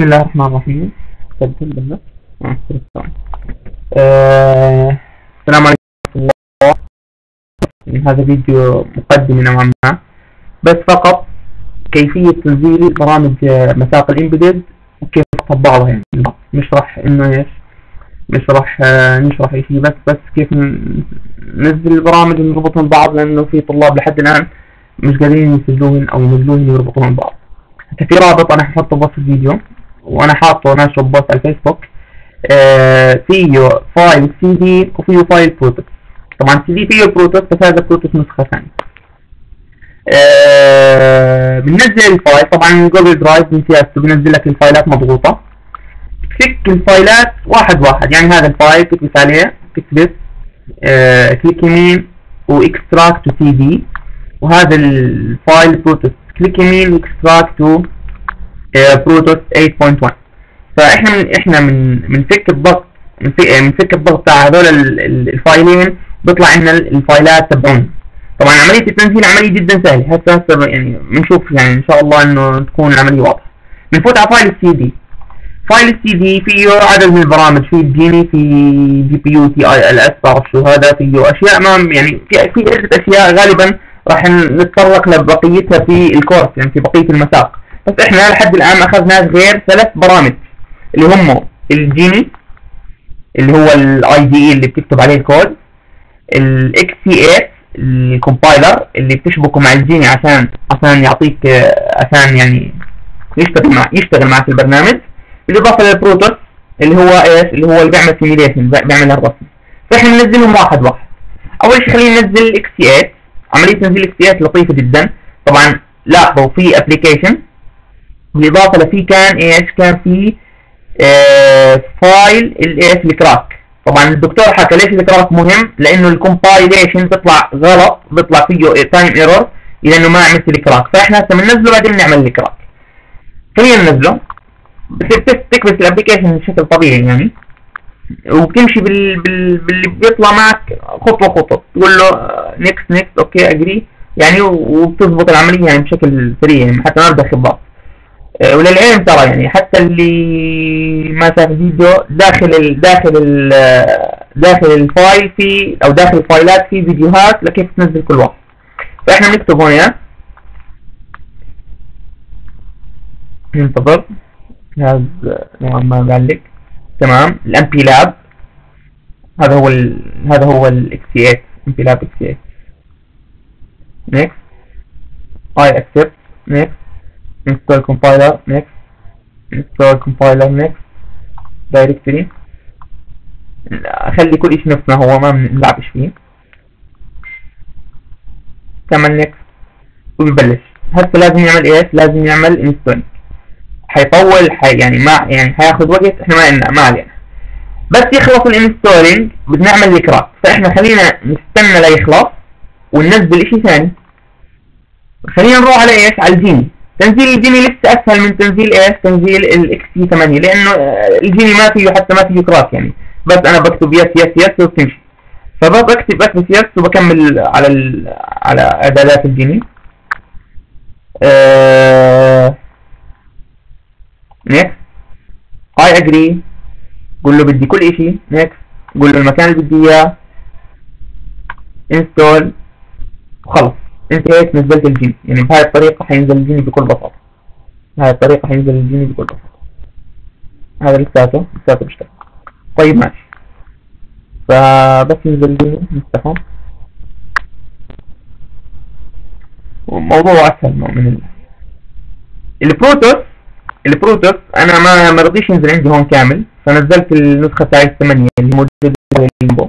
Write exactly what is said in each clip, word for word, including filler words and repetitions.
بسم الله الرحمن الرحيم. سجل بالله. آه، السلام عليكم ورحمة الله. هذا فيديو مقدمة نوعا ما، بس فقط كيفية تنزيل برامج مساق الإمبيدد وكيف تطبقها، يعني مش راح إنه إيش مش راح نشرح أي شيء، بس بس كيف ننزل البرامج ونربطهم ببعض، لأنه في طلاب لحد الآن مش قادرين يسجلوهن أو ينزلوهن ويربطوهم ببعض. في رابط أنا حاطه بوصف الفيديو، وأنا حاطه ناشره بوست على الفيسبوك. آه فيه فايل سي دي وفيه فايل بروتوس. طبعا سي دي فيه بروتوس، بس هذا بروتوس نسخة ثانية. آه بننزل الفايل، طبعا جوجل درايف من سياسته بنزل لك الفايلات مضغوطة. تفك الفايلات واحد واحد، يعني هذا الفايل تكبس عليه، تكبس آه كليك يمين واكستراكت تو سي دي، وهذا الفايل بروتوس كليك يمين واكستراكت تو بروتوس ثمانية نقطة واحد. فاحنا من احنا من بنفك الضغط بنفك الضغط بتاع هذول الفايلين، بيطلع لنا الفايلات تبعهم. طبعا عمليه التنزيل عمليه جدا سهله، هسه هسه يعني بنشوف، يعني ان شاء الله انه تكون العمليه واضحه. بنفوت على فايل السي دي. فايل السي دي فيه عدد من البرامج، فيه جيني، في جي بي يو، تي اي ال اس، بعرف شو هذا، فيه اشياء ما يعني في في عده اشياء غالبا راح نتطرق لبقيتها في الكورس، يعني في بقيه المساق. بس احنا لحد الان ما اخذناش غير ثلاث برامج اللي هم الجيني اللي هو الاي دي اي اللي بتكتب عليه الكود، الاكس سي ثمانية الكومبايلر اللي بتشبكه مع الجيني عشان عشان يعطيك عشان يعني يشتغل مع يشتغل معك البرنامج، بالاضافه للبروتوس اللي هو ايش اللي هو اللي بيعمل سيميليشن، بيعمل الرسم. فاحنا بننزلهم واحد واحد. اول شيء خلينا ننزل الاكس سي ثمانية. عمليه تنزيل الاكس سي ثمانية لطيفه جدا. طبعا لاحظوا في ابلكيشن، بالاضافه لفي كان ايش كان في آه فايل الايش الكراك. طبعا الدكتور حكى ليش الكراك مهم، لانه الكومبايليشن بيطلع غلط، بيطلع فيه تايم ايرور اذا انه ما عملت الكراك. فاحنا هسه بننزله بعدين نعمل الكراك. خلينا ننزله، تكبس الابلكيشن بشكل طبيعي يعني، وبتمشي بال... بال... باللي بيطلع معك خطوه خطوه، تقول له نيكست نيكست اوكي اجري يعني، وبتظبط العمليه يعني بشكل سريع، يعني حتى ما بدها خبرات. وللعلم ترى يعني حتى اللي ما شاف الفيديو، داخل ال داخل ال داخل الفايل في او داخل الفايلات في فيديوهات لكيف تنزل كل واحد. فاحنا بنكتب هنا، ننتظر جهاز نوعا ما بعلق. تمام. الام بي لاب هذا هو ال هذا هو الاكس سي ثمانية، ام بي لاب اكس سي ثمانية. نيكست اي اكسبت، نيكست install compiler, next install compiler, next directory. اخلي كل شيء نفس ما هو، ما بنلعبش فيه. كمان next وبيبلش. هسه لازم يعمل ايش؟ لازم يعمل install. حيطول حي يعني ما يعني حياخذ وقت، احنا ما لنا ما علينا. بس يخلص الانستولينج بدنا نعمل الكراك، فاحنا خلينا نستنى ليخلص وننزل اشي ثاني. خلينا نروح على ايش؟ على الجيني. تنزيل الجيني لسه اسهل من تنزيل ايش؟ تنزيل الاكس سي ثمانية، لانه الجيني ما فيه حتى ما فيه كراك يعني، بس انا بكتب يس يس يس وبتمشي. فبكتب بس يس وبكمل على ال... على اعدادات الجيني. آه... نيكست اي اجري، قول له بدي كل اشي. نيكست قول له المكان اللي بدي اياه، انستول، وخلص انتهيت، نزلت الجيني. يعني بهاي الطريقة حينزل الجيني بكل بساطة. بهاي الطريقة حينزل الجيني بكل بساطة. هذا لساته لساته بيشتغل. طيب ماشي. فبس ينزل الجيني نفتحه. الموضوع أسهل من ال البروتوس. البروتوس أنا ما ما رضيش ينزل عندي هون كامل، فنزلت النسخة تاعي ثمانية اللي موجودة بالليمبو.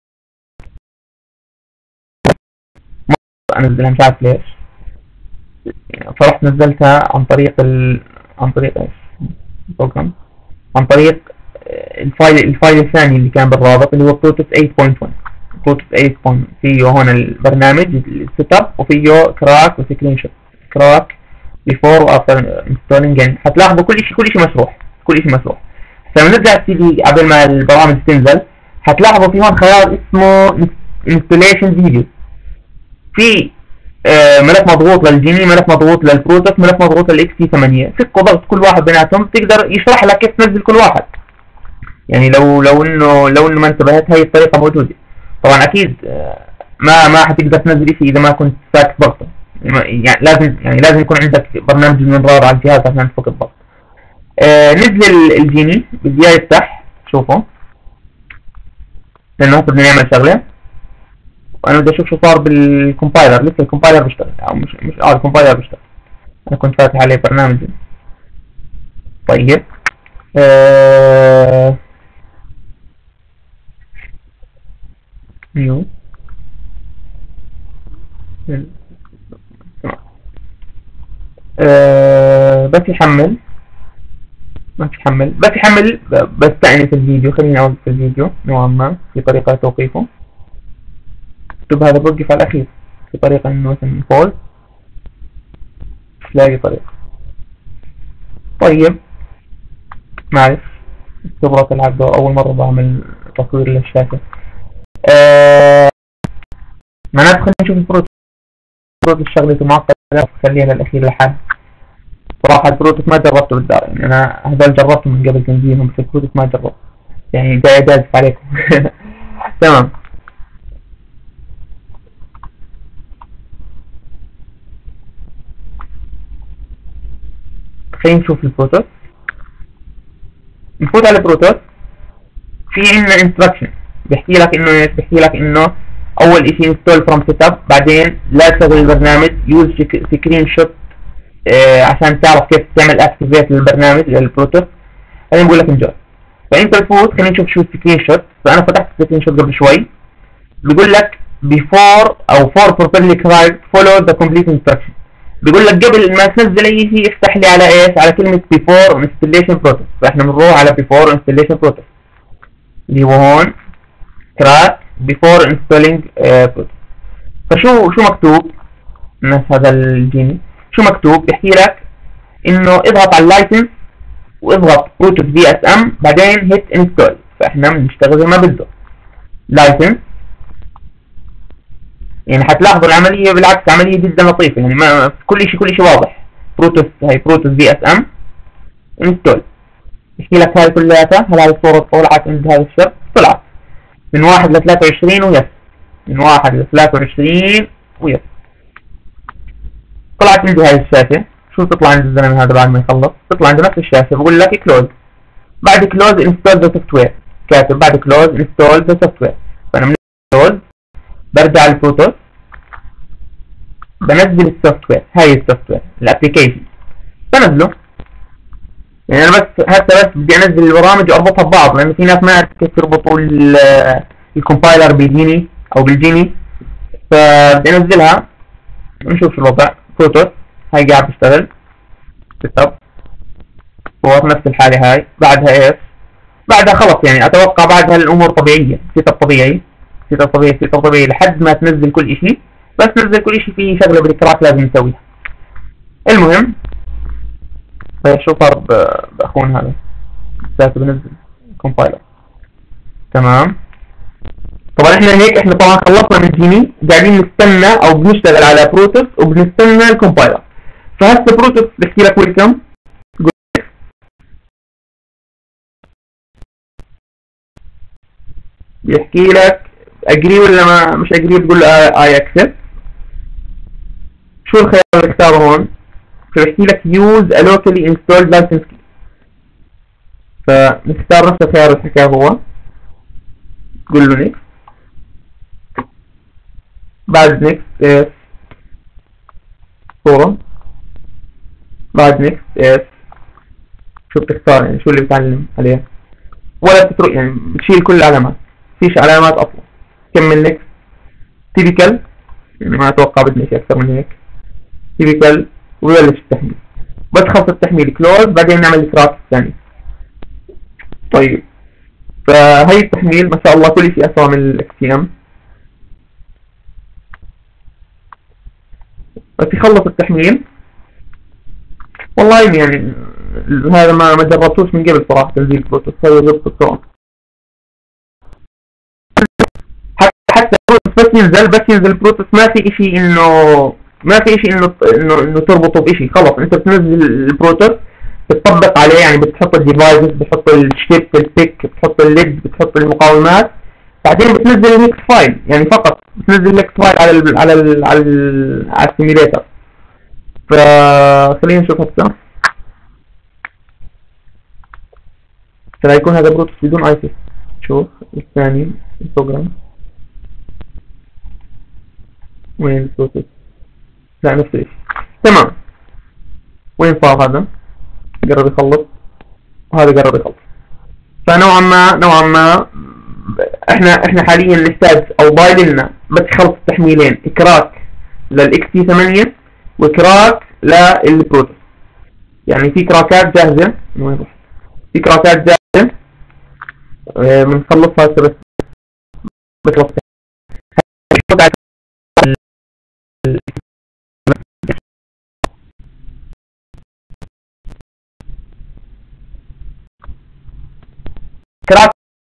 انزلها مش عارف ليش، فرحت نزلتها عن طريق ال... عن طريق ايش؟ البروجرام، عن طريق الفايل الفايل الثاني اللي كان بالرابط اللي هو بروتوس ثمانية نقطة واحد. بروتوس ثمانية نقطة واحد فيه هون البرنامج السيت اب، وفيه كراك وسكرين شوت. كراك بيفور وافتر انستولينج، يعني حتلاحظوا كل شيء كل شيء مشروح، كل شيء مشروح. فبنرجع السي دي قبل ما البرامج تنزل، حتلاحظوا في هون خيار اسمه انستوليشن فيديو. في آه ملف مضغوط للجيني، ملف مضغوط للبروتوس، ملف مضغوط للاكس تي ثمانية. فك وضغط كل واحد بيناتهم تقدر يشرح لك كيف تنزل كل واحد. يعني لو لو انه لو انه ما انتبهت هي الطريقه موجوده. طبعا اكيد ما ما حتقدر تنزل شيء اذا ما كنت فاك ضغطه. يعني لازم يعني لازم يكون عندك برنامج المنرار على الجهاز عشان تفك الضغط. آه نزل الجيني بدي اياه يفتح. شوفوا لانه هسه بدنا نعمل شغله وانا بدي اشوف شو صار بالكومبايلر. لسه الكومبايلر بيشتغل او مش مش اه الكومبايلر بيشتغل. انا كنت فاتح عليه برنامج. طيب آه نيو أه بس يحمل. ما يحمل بس يحمل بستأنس الفيديو. خليني اوقف الفيديو نوعا ما في طريقة توقيفه. اكتب هذا بوقف على الأخير في طريقة انه مثلا فول مش لاقي طريقة. طيب معلش خبرة العبد أول مرة بعمل تصوير للشاشة. أه معناته خلينا نشوف البروتوس. البروتوس شغلته معقدة خليها للأخير لحال. صراحة البروتوس ما جربته بالدار. يعني أنا هذول جربته من قبل تنزيلهم بس البروتوس ما جربته. يعني جاي أجازف عليكم. تمام. خلينا نشوف البروتوس. نفوت على البروتوس. في عندنا انستراكشن بيحكي لك انه ايش؟ بيحكي لك انه اول اشي انستول فروم سيت اب، بعدين لا تشغل البرنامج، يوز سكرين شوت اه عشان تعرف كيف تعمل اكتيفيت للبرنامج للبروتوس. خلينا نقول لك انجوي. فانت تفوت خلينا نشوف شو السكرين شوت. فانا فتحت السكرين شوت قبل شوي. بيقول لك before او for properly correct follow the complete instruction. بيقول لك قبل ما تنزل اي شيء افتح لي على ايش؟ على كلمة before installation process. فاحنا بنروح على before installation process اللي هو هون crack before installing uh, process. فشو شو مكتوب؟ نفس هذا الجيني شو مكتوب؟ بيحكي لك انه اضغط على اللايسنس واضغط بروتوس في اس ام بعدين هيت انستول. فاحنا بنشتغل زي ما بده لايسنس. يعني حتلاحظوا العملية بالعكس عملية جدا لطيفة. يعني ما كل شيء كل شيء واضح. بروتوس هاي بروتوس في اس ام انستول. يحكي لك هاي كلياتها. هل هاي الصورة طلعت عند هذا الشاب؟ طلعت من واحد ل ثلاثة وعشرين ويس. من واحد ل ثلاثة وعشرين ويس. طلعت عندي هاي الشاشة. شو تطلع عند الزلمة هذا بعد ما يخلص؟ تطلع عند نفس الشاشة بقول لك كلوز. بعد كلوز انستول ذا سوفت وير. كاتب بعد كلوز انستول ذا سوفت وير. فانا من كلوز برجع للبروتوس بنزل السوفت وير. هاي السوفت وير الابلكيشن بنزله. يعني انا بس هسه بس بدي انزل البرامج واربطها ببعض لان في ناس ما يعرفوا كيف يربطوا الكومبايلر بالجيني او بالجيني. فبدي انزلها ونشوف شو الوضع. بروتوس هاي قاعد بيشتغل سيت اب صور نفس الحالة هاي. بعدها ايش؟ بعدها خلص يعني اتوقع بعدها الامور طبيعية. سيت اب طبيعي سيت اب طبيعي سيت اب طبيعي لحد ما تنزل كل اشي. بس نزل كل اشي في شغلة بالكراك لازم نسويها. المهم شو صار باخونا هذا ساعته بنزل كومبايلر. تمام. طبعا احنا هيك احنا طبعا خلصنا من جيني قاعدين نستنى او بنشتغل على بروتوس وبنستنى الكومبايلر. فهسه بروتوس بحكي لك ويلكم. بيحكي لك اجري ولا ما مش اجري. بتقول له اي اكسبت. شو الخيار اللي اختاره هون؟ فبيحكي لك use a locally installed license key. فنختار نفس الخيار اللي حكاه هو. تقول له next. بعد next is صورة. بعد next is شو بتختار يعني شو اللي بتعلم عليه ولا بتترك يعني بتشيل كل العلامات. فيش علامات اصلا. كمل next. typical يعني ما اتوقع بدنا شيء اكثر من هيك. typical ويبلش التحميل. بس خلص التحميل كلوز بعدين نعمل الكراك الثاني. طيب فهي التحميل ما شاء الله كل شيء اسرع من الاكس تي ام. بس يخلص التحميل. والله يعني هذا ما ما جربتوش من قبل صراحه تنزيل بروتوس. هذا ضبط السرعه. حتى حتى بروتوس بس ينزل بس ينزل بروتوس ما في اشي انه ما في شيء انه انه انه تربطه بشيء. خلص انت بتنزل البروتوس بتطبق عليه، يعني بتحط الديفايسز، بتحط الشيب، البيك، بتحط الليد، بتحط المقاومات، بعدين بتنزل الميكس فايل، يعني فقط بتنزل الميكس فايل على ال على ال على ال على السيميليتر. فخلينا نشوف هسه. ترى يكون هذا بروتوس بدون اي سي. شوف الثاني البروجرام وين البروتوس؟ لا نفس الشيء. تمام. وين صار هذا؟ قرب يخلص وهذا قرب يخلص. فنوعا ما نوعا ما احنا احنا حاليا نحتاج او ضايل لنا بس خلص تحميلين، كراك للاكس تي ثمانية وكراك للبروتوس. يعني في كراكات جاهزه، وين رحت؟ في كراكات جاهزه بنخلصها هسه بس بخلص كراك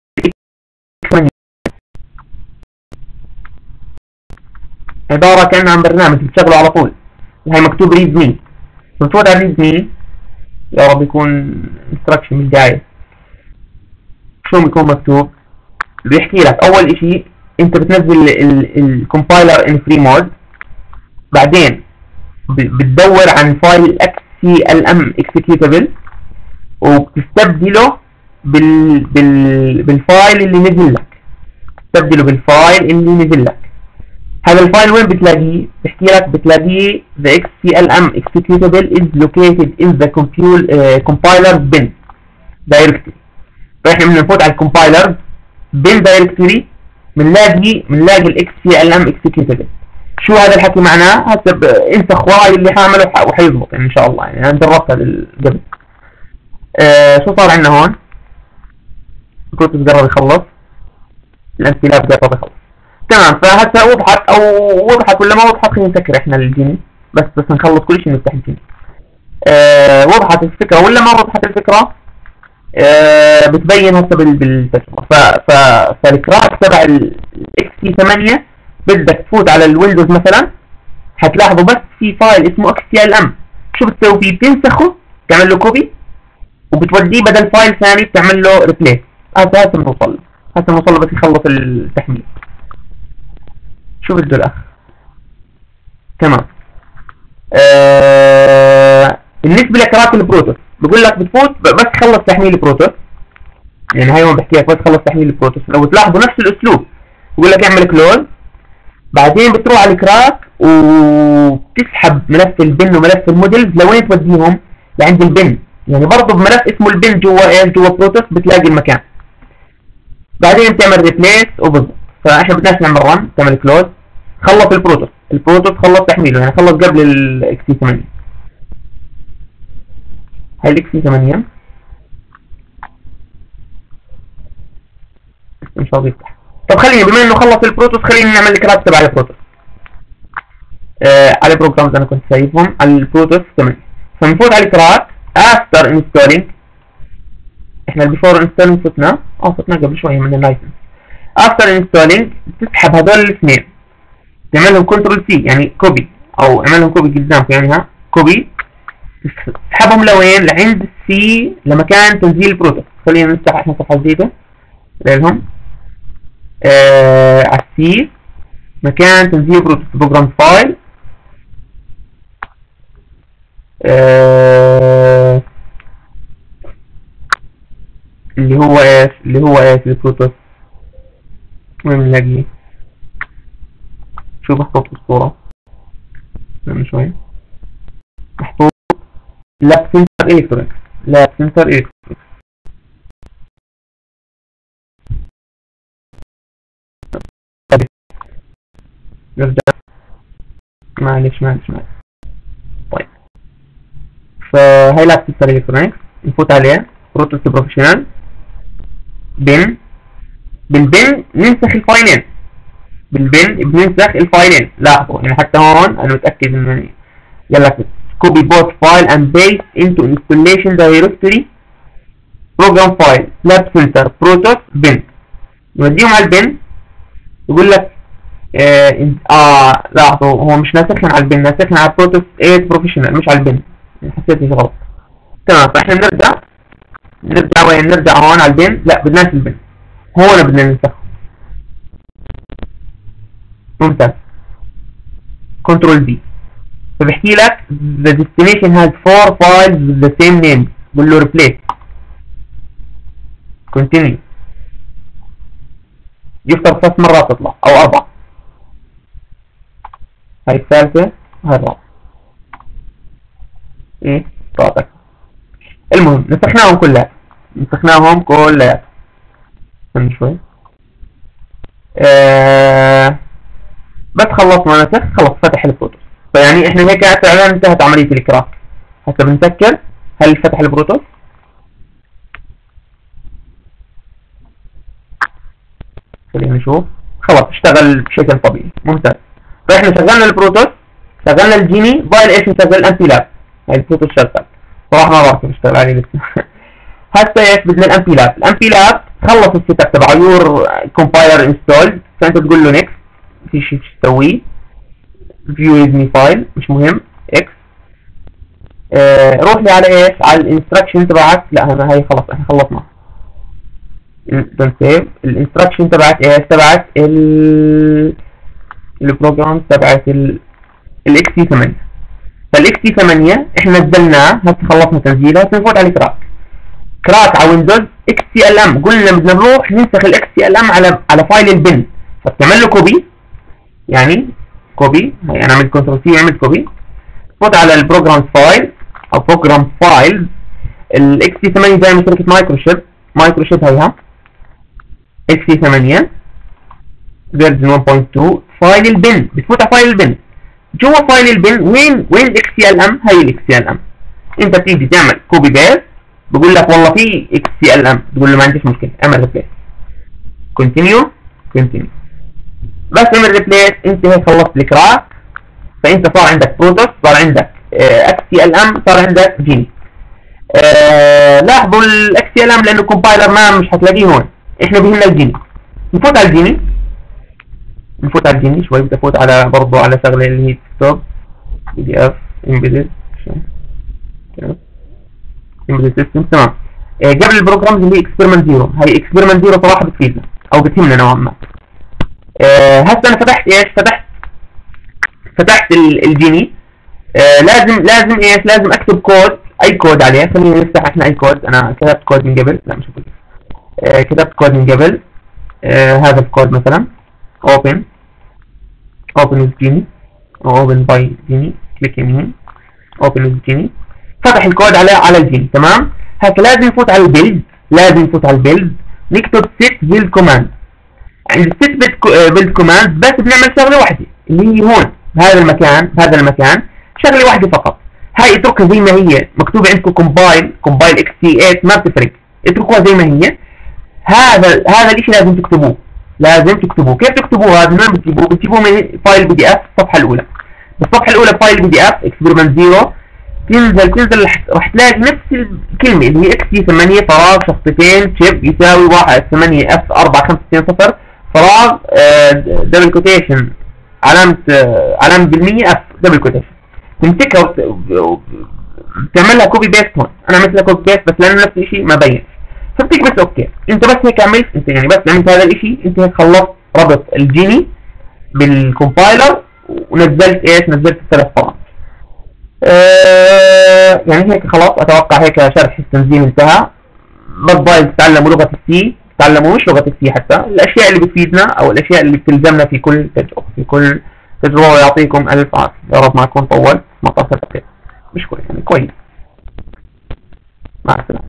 عبارة كأنها عن برنامج بتشغله على طول، وهي مكتوب ريد مي. بنفوت على ريد مي، يا رب يكون انستراكشن من البداية. شو بيكون مكتوب؟ بيحكي لك أول إشي أنت بتنزل الكومبايلر إن فري مود، بعدين بتدور عن فايل اكس سي ال ام اكسكيوتابل وبتستبدله بال بال بالفايل اللي نزل لك، تستبدله بالفايل اللي نزل لك. هذا الفايل وين بتلاقيه؟ بحكي لك بتلاقيه the إكس سي إل إم executable is located in the compiler bin directory. فاحنا بنفوت على الكومبايلر bin directory بنلاقي بنلاقي ال إكس سي إل إم executable. شو هذا الحكي معناه؟ هسه انسخ وراي اللي حامله وحيضبط يعني ان شاء الله، يعني انا جربتها قبل. آه شو صار عندنا هون؟ البروتوس قرب يخلص، الانسلاب قرب يخلص. تمام. فهسه وضحت او وضحت ولا ما وضحت؟ خلينا نسكر احنا الجيني بس بس نخلص كل شيء نفتح الجيني. أه وضحت الفكره ولا ما وضحت الفكره؟ أه بتبين هسه بالتجربه. ف ف فالكراك تبع الاكس تي ثمانية بدك تفوت على الويندوز مثلا، حتلاحظوا بس في فايل اسمه إكس تي إل إم. شو بتسوي فيه؟ بتنسخه، تعمل له كوبي وبتوديه بدل فايل ثاني بتعمل له ريبليس. هسه هسه بنوصل له هسه بنوصل له بس يخلص التحميل. شو بده الاخ؟ تمام. آه... بالنسبه لكراك البروتوس بقول لك بتفوت بس خلص تحميل البروتوس، يعني هاي وين بحكي لك بس خلص تحميل البروتوس. لو تلاحظوا نفس الاسلوب بقول لك اعمل كلوز، بعدين بتروح على الكراك وبتسحب ملف البن وملف المودلز. لوين توديهم؟ لعند البن، يعني برضه بملف اسمه البن جوا ايش؟ جوا بروتوس بتلاقي المكان. بعدين بتعمل ريبليس وبالضبط. فاحنا بدناش نعمل رن، تعمل كلوز، خلص البروتوس، البروتوس خلص تحميله، يعني خلص قبل الاكس تي ثمانية. هاي الاكس تي ثمانية مش راضي يفتح. طب خلينا بما انه خلص البروتوس خلينا نعمل الكراك تبع البروتوس. آه على بروجرامز انا كنت سايبهم على البروتوس ثمانية. فنفوت على الكراك افتر انستولينج. احنا البيفور انستولينج فتنا اه فتنا قبل شويه من اللايسنس. افتر انستولينج بتسحب هذول الاثنين، تعملهم كنترول سي يعني كوبي، او اعملهم كوبي قدامك يعني ها كوبي، تسحبهم لوين؟ لعند السي لمكان تنزيل البروتوس. خلينا نفتح احنا صفحه جديده لهم آه على السي مكان تنزيل بروتوس بروجرام فايل آه اللي هو ايش؟ اللي هو ايش البروتوس؟ وين بنلاقيه؟ شو محطوط بالصورة؟ استنى شوي. محطوط لاب سنتر الكترونكس، لاب سنتر الكترونكس. نرجع معلش معلش معلش. طيب فهي لاب سنتر الكترونكس نفوت عليه بروتوس بروفيشنال بن. بالبن ننسخ الفايلين، بالبن بننسخ الفايلين. لاحظوا يعني حتى هون انا متاكد انه يلا copy both file and paste into installation directory program file lab center protos bin. نوديهم على البن يقول لك اه, آه لاحظوا هو مش ناسخنا على البن، ناسخنا على بروتوس ثمانية بروفيشنال مش على البن. حسيت ايش غلط. تمام، فاحنا نرجع نرجع وين؟ نرجع هون على البن. لا بدناش البن، هون بدنا ننسخه. ممتاز. كنترول بي، فبحكي لك the destination has four files with the same name. بقول له replace. continue. يفترض ثلاث مرات تطلع او اربع. هاي الثالثة هاي الرابعة. ايه رابعة. المهم نسخناهم كلها، نسخناهم كلها. استنى شوي. آه بس خلصنا نسخ، خلص فتح البروتوس. فيعني احنا هيك فعلا انتهت عملية الكراك. هسه بنسكر. هل فتح البروتوس؟ خلينا نشوف. خلاص اشتغل بشكل طبيعي. ممتاز. فاحنا شغلنا البروتوس، شغلنا الجيني، باقي ايش نشغل؟ الامبي لاب. هاي البروتوس شغال. صراحة ما بعرف اشتغل عليه لسه. هسه ايش بدنا؟ الامبي لاب. الامبي لاب خلص السيت اب تبعه، يور كومبايلر انستولد، فانت تقول له نيكست. في شيء تسويه فيو يزني فايل مش مهم اكس. آه روح لي على ايش؟ على الانستراكشن تبعك. لا انا هي خلص احنا خلصنا. دون سيف. الانستراكشن تبعت ايش؟ تبعت ال البروجرام تبعت الاكس تي ثمانية. فالاكس تي ثمانية احنا نزلناه هسه، خلصنا تنزيله. هسه نفوت على كراك. كراك على ويندوز اكس تي ال ام. قلنا بدنا نروح ننسخ الاكس تي ال ام على على فايل البن. فبتعمل له كوبي، يعني كوبي. هي انا عملت كنترول سي وعملت كوبي. فوت على البروجرام فايل او بروجرام فايلز الاكس تي ثمانية زي ما شركه مايكروشيب. مايكروشيب هيها اكس تي ثمانية فيرجن واحد نقطة اثنين. فايل البن، بتفوت على فايل البن. جوا فايل البن وين وين الاكس تي ال ام؟ هي الاكس تي ال ام. انت بتيجي تعمل كوبي بيست. بقول لك والله في اكس تي ال ام، تقول له ما عنديش مشكله، اعمل ريبليس. كونتينيو كونتينيو. بس اعمل ريبليس. انت هيك خلصت الكراك. فانت صار عندك بروتوس، صار عندك اكس تي ال ام، صار عندك جيني. آه لاحظوا الاكس تي ال ام لانه كومبايلر ما مش هتلاقيه هون. احنا بهمنا الجيني. نفوت على الجيني. نفوت على الجيني شوي. بدي افوت على برضه على شغله اللي هي ديسكتوب بي دي اف امبيدد امبيدد سيستم. تمام. آه قبل البروجرامز اللي هي اكسبيرمنت زيرو. هي اكسبيرمنت زيرو صراحه بتفيدنا او بتهمنا نوعا ما. آه هسه انا فتحت ايش؟ فتحت فتحت الجيني. آه لازم لازم ايش؟ لازم اكتب كود، اي كود عليه. خلينا نفتح احنا اي كود. انا كتبت كود من قبل. لا مش هقول. آه كتبت كود من قبل. آه هذا الكود مثلا open open with genie او open by genie. كليك يمين open with genie. فتح الكود على على الجيني. تمام. هسه لازم نفوت على البيلد. لازم نفوت على البيلد. نكتب set build command. عند set build command بس بنعمل شغله واحده اللي هي هون بهذا المكان. بهذا المكان شغله واحده فقط. هاي اتركها زي ما هي مكتوبه عندكم كومبايل كومبايل اكس تي ثمانية ما بتفرق. اتركوها زي ما هي. هذا هذا الشيء لازم تكتبوه. لازم تكتبوه. كيف تكتبوه هذا؟ من بتجيبوه؟ بتجيبوه من فايل بي دي اف الصفحه الاولى. بالصفحه الاولى فايل بي دي اف اكسبيرمنت زيرو. تنزل تنزل راح تلاقي نفس الكلمه اللي هي اكس تي ثمانية فراغ شخصيتين شيب يساوي واحد ثمانية اف أربعة خمسة اثنين صفر فراغ دبل كوتيشن علامه آه علامه بالمية اف دبل كوتيشن. تمسكها وتعمل لها كوبي بيست هون. انا عملت لها كوبي بيست بس لانه نفس الشيء ما بين. فبتيجي بس اوكي. انت بس هيك عملت، انت يعني بس عملت هذا الشيء. انت هيك خلصت ربط الجيني بالكومبايلر ونزلت ايش؟ نزلت الثلاث برامج. آه يعني هيك خلاص. اتوقع هيك شرح التنزيل انتهى. بس ضايل تتعلموا لغه السي، تتعلموا مش لغه السي حتى الاشياء اللي بتفيدنا او الاشياء اللي بتلزمنا في كل تجربه في كل تجربه. ويعطيكم الف عافيه. يا رب ما اكون طولت. ثمانية عشر دقيقه مش كويس يعني كويس. مع السلامه.